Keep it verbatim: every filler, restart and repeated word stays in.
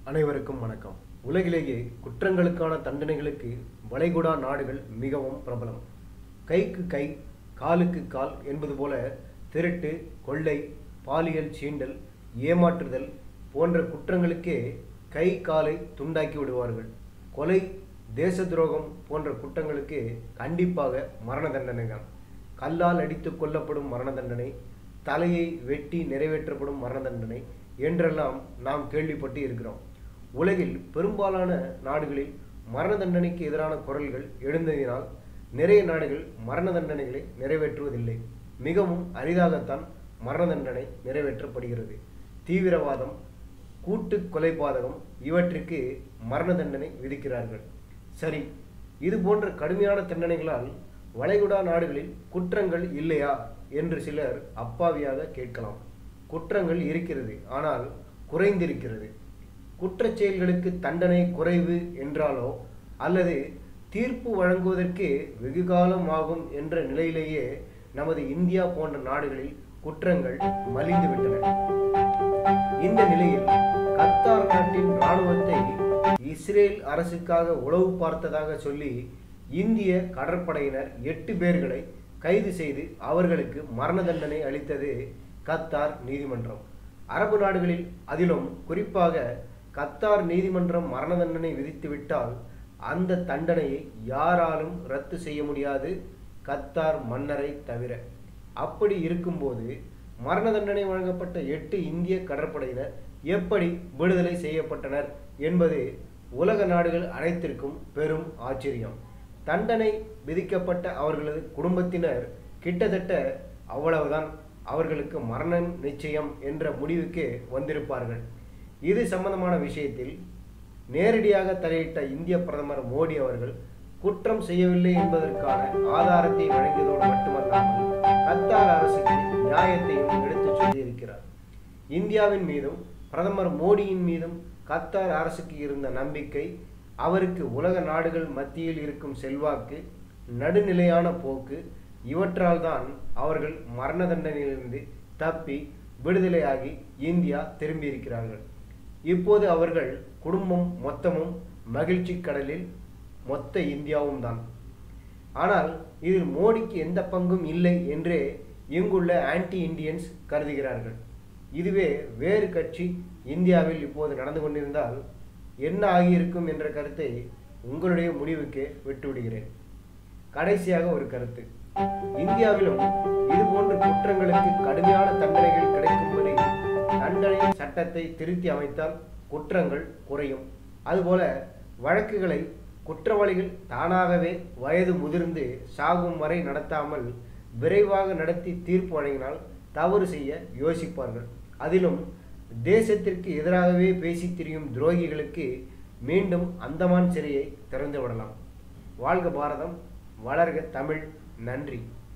அனைவருக்கும் வணக்கம். உலகிலேயே குற்றங்களுக்கான தண்டனைகளுக்கு வளைகுடா நாடுகள் மிகவும் பிரபலம். கைக்கு கை காலுக்கு கால் என்பது போல திருட்டு, கொள்ளை, பாலியல் சீண்டல், ஏமாற்றுதல் போன்ற குற்றங்களுக்கே கை காலை துண்டாக்கி விடுவார்கள். கொலை, தேச துரோகம் போன்ற குற்றங்களுக்கு கண்டிப்பாக மரண தண்டனை தான். கல்லால் அடித்து கொல்லப்படும் மரண தண்டனை, தலையை வெட்டி நிறைவேற்றப்படும் மரண தண்டனை என்றெல்லாம் நாம் கேள்விப்பட்டு இருக்கிறோம். உலகில் பெரும்பாலான நாடுகளில் மரண தண்டனைக்கு எதிரான குரல்கள் எழுந்ததினால் நிறைய நாடுகள் மரண தண்டனைகளை நிறைவேற்றுவதில்லை. மிகவும் அரிதாகத்தான் மரண தண்டனை நிறைவேற்றப்படுகிறது. தீவிரவாதம், கூட்டு கொலைபாதகம் இவற்றிற்கு மரண தண்டனை விதிக்கிறார்கள். சரி, இது போன்ற கடுமையான தண்டனைகளால் வளைகுடா நாடுகளில் குற்றங்கள் இல்லையா என்று சிலர் அப்பாவியாக கேட்கலாம். குற்றங்கள் இருக்கிறது, ஆனால் குறைந்திருக்கிறது. குற்றச் செயல்களுக்கு தண்டனை குறைவு என்றாலோ அல்லது தீர்ப்பு வழங்குவதற்கு வெகு காலம் ஆகும் என்ற நிலையிலேயே நமது இந்தியா போன்ற நாடுகளில் குற்றங்கள் மலிந்துவிட்டன. இந்த நிலையில் கத்தார் நாட்டின் இராணுவத்தை இஸ்ரேல் அரசுக்காக உளவு பார்த்ததாக சொல்லி இந்திய கடற்படையினர் எட்டு பேர்களை கைது செய்து அவர்களுக்கு மரண தண்டனை அளித்தது கத்தார் நீதிமன்றம். அரபு நாடுகளில், அதிலும் குறிப்பாக கத்தார் நீதிமன்றம் மரண தண்டனை விதித்துவிட்டால் அந்த தண்டனையை யாராலும் ரத்து செய்ய முடியாது, கத்தார் மன்னரை தவிர. அப்படி இருக்கும்போது மரண தண்டனை வழங்கப்பட்ட எட்டு இந்திய கடற்படையினர் எப்படி விடுதலை செய்யப்பட்டனர் என்பது உலக நாடுகள் அனைத்திற்கும் பெரும் ஆச்சரியம். தண்டனை விதிக்கப்பட்ட அவர்களது குடும்பத்தினர் கிட்டத்தட்ட அவ்வளவுதான், அவர்களுக்கு மரணம் நிச்சயம் என்ற முடிவுக்கு வந்திருப்பார்கள். இது சம்பந்தமான விஷயத்தில் நேரடியாக தலையிட்ட இந்திய பிரதமர் மோடி அவர்கள் குற்றம் செய்யவில்லை என்பதற்கான ஆதாரத்தை வழங்கியதோடு மட்டுமல்லாமல் கத்தார் அரசுக்கு நியாயத்தையும் எடுத்துச் சொல்லியிருக்கிறார். இந்தியாவின் மீதும் பிரதமர் மோடியின் மீதும் கத்தார் அரசுக்கு இருந்த நம்பிக்கை, அவருக்கு உலக நாடுகள் மத்தியில் இருக்கும் செல்வாக்கு, நடுநிலையான போக்கு இவற்றால் தான் அவர்கள் மரண தண்டனையிலிருந்து தப்பி விடுதலையாகி இந்தியா திரும்பியிருக்கிறார்கள். இப்போது அவர்கள் குடும்பம் மொத்தமும் மகிழ்ச்சி கடலில், மொத்த இந்தியாவும் தான். ஆனால் இதில் மோடிக்கு எந்த பங்கும் இல்லை என்றே இங்குள்ள ஆன்டி இண்டியன்ஸ் கருதுகிறார்கள். இதுவே வேறு கட்சி இந்தியாவில் இப்போது நடந்து கொண்டிருந்தால் என்ன ஆகியிருக்கும் என்ற கருத்தை உங்களுடைய முடிவுக்கு விட்டுவிடுகிறேன். கடைசியாக ஒரு கருத்து. இந்தியாவிலும் இதுபோன்ற குற்றங்களுக்கு கடுமையான தண்டனைகள் கிடைக்கும்படி தண்டனை சட்டத்தை திருத்தி அமைத்தால் குற்றங்கள் குறையும். அதுபோல வழக்குகளை குற்றவாளிகள் தானாகவே வயது முதிர்ந்து சாகும் வரை நடத்தாமல் விரைவாக நடத்தி தீர்ப்பு வழங்கினால் தவறு செய்ய யோசிப்பார்கள். அதிலும் தேசத்திற்கு எதிராகவே பேசி திரியும் துரோகிகளுக்கு மீண்டும் அந்தமான் சிறையை திறந்து விடலாம். வாழ்க பாரதம், வளர்க தமிழ். நன்றி.